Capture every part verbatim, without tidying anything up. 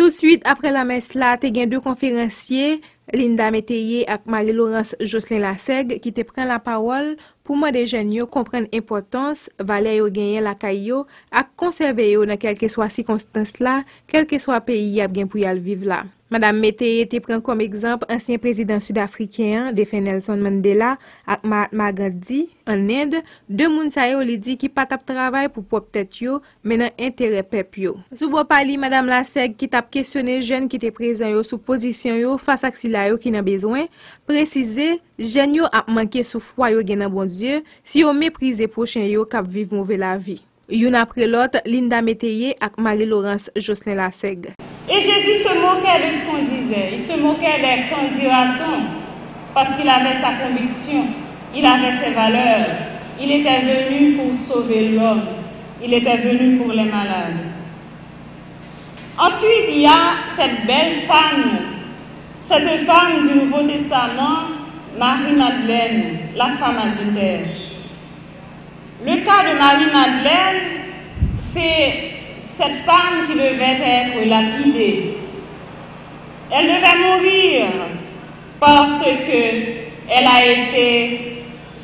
Tout de suite après la messe là, te gen deux conférenciers, Linda Métayer et Marie-Laurence Jocelyn Laseg, qui te prennent la parole pour moi des jeunes yo comprendre l'importance valeur yo gagner la caillou et conserver yo dans quelle que soit circonstance là, quel que soit pays y a bien pour y vivre là. Madame Métayer te prend comme exemple ancien président sud-africain de Nelson Mandela et Mahatma Gandhi en Inde, deux moun sa yo li di qui pas tap travail pour propre tête yo, mais dans intérêt peuple yo. Sou bo pali Madame Laseg qui tap questionner jeunes qui étaient présents yo sous position yo face à sila yo qui n'a besoin, préciser jeunes yo a manqué sou foi yo gen nan bon Dieu, si yo mépriser prochain yo k'ap vivre mauvais la vie. Yon après l'autre, Linda Métayer et Marie-Laurence Jocelyn Laseg. Et Jésus se moquait de ce qu'on disait. Il se moquait des qu'en dira-t-on, parce qu'il avait sa conviction, il avait ses valeurs. Il était venu pour sauver l'homme. Il était venu pour les malades. Ensuite, il y a cette belle femme, cette femme du Nouveau Testament, Marie-Madeleine, la femme adultère. Le cas de Marie-Madeleine, c'est cette femme qui devait être lapidée. Elle devait mourir parce qu'elle a été,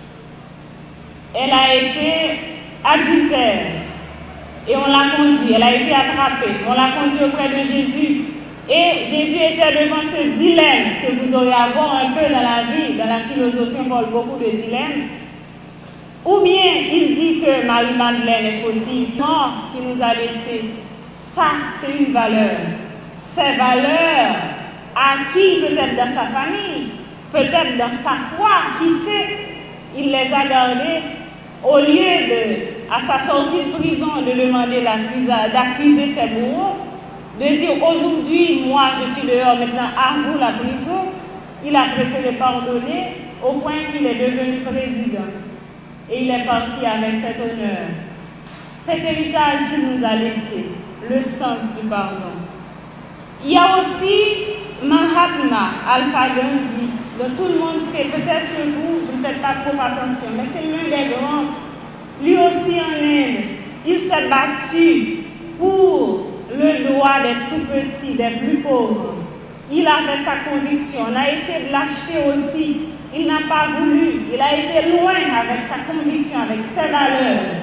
elle a été adultère. Et on l'a conduit, elle a été attrapée. On l'a conduit auprès de Jésus. Et Jésus était devant ce dilemme que vous aurez à voir un peu dans la vie, dans la philosophie, on parle beaucoup de dilemmes. Ou bien il dit que Marie-Madeleine est fautive, non, qui nous a laissé. Ça, c'est une valeur. Ces valeurs, acquises peut-être dans sa famille, peut-être dans sa foi, qui sait, il les a gardées au lieu de, à sa sortie de prison, de demander d'accuser ses bourreaux, de dire aujourd'hui, moi je suis dehors, maintenant à vous la prison. Il a préféré pardonner au point qu'il est devenu président. Et il est parti avec cet honneur. Cet héritage qu'il nous a laissé, le sens du pardon. Il y a aussi Mahatma Alpha Gandhi, dont tout le monde sait, peut-être que vous, vous ne faites pas trop attention, mais c'est l'un des grands. Lui aussi en Inde, il s'est battu pour le droit des tout petits, des plus pauvres. Il avait sa conviction, on a essayé de l'acheter aussi. Il n'a pas voulu, il a été loin avec sa conviction, avec ses valeurs.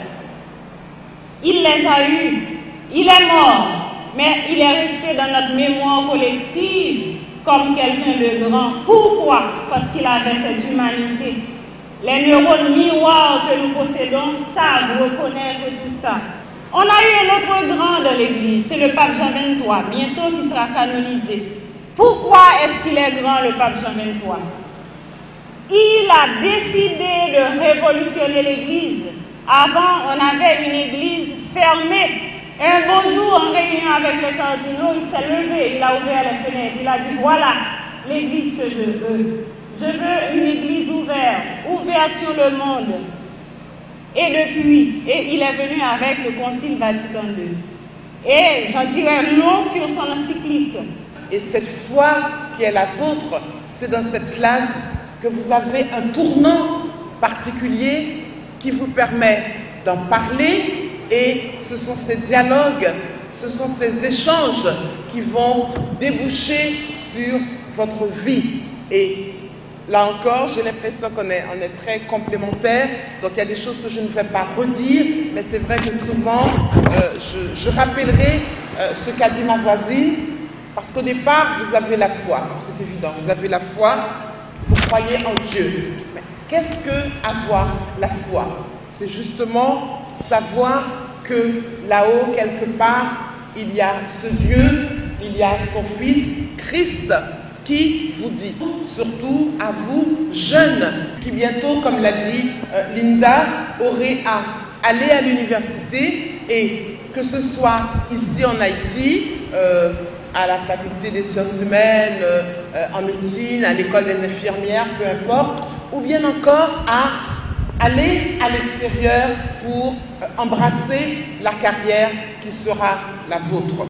Il les a eues, il est mort, mais il est resté dans notre mémoire collective comme quelqu'un de grand. Pourquoi? Parce qu'il avait cette humanité. Les neurones miroirs que nous possédons savent reconnaître tout ça. On a eu un autre grand dans l'Église, c'est le pape Jean vingt-trois, bientôt qui sera canonisé. Pourquoi est-ce qu'il est grand, le pape Jean vingt-trois? Il a décidé de révolutionner l'Église. Avant, on avait une Église fermée. Un beau jour, en réunion avec les cardinaux, il s'est levé, il a ouvert les fenêtres, il a dit, voilà l'Église que je veux. Je veux une Église ouverte, ouverte sur le monde. Et depuis, et il est venu avec le Concile Vatican deux. Et j'en dirai long sur son encyclique. Et cette foi qui est la vôtre, c'est dans cette classe que vous avez un tournant particulier qui vous permet d'en parler, et ce sont ces dialogues, ce sont ces échanges qui vont déboucher sur votre vie. Et là encore, j'ai l'impression qu'on est, on est très complémentaires, donc il y a des choses que je ne vais pas redire, mais c'est vrai que souvent, euh, je, je rappellerai euh, ce qu'a dit ma voisine, parce qu'au départ, vous avez la foi, c'est évident, vous avez la foi, vous croyez en Dieu. Mais qu'est-ce que avoir la foi? C'est justement savoir que là-haut, quelque part, il y a ce Dieu, il y a son Fils, Christ, qui vous dit, surtout à vous, jeunes, qui bientôt, comme l'a dit euh, Linda, aurez à aller à l'université, et que ce soit ici en Haïti, euh, à la faculté des sciences humaines, euh, en médecine, à l'école des infirmières, peu importe, ou bien encore à aller à l'extérieur pour euh, embrasser la carrière qui sera la vôtre.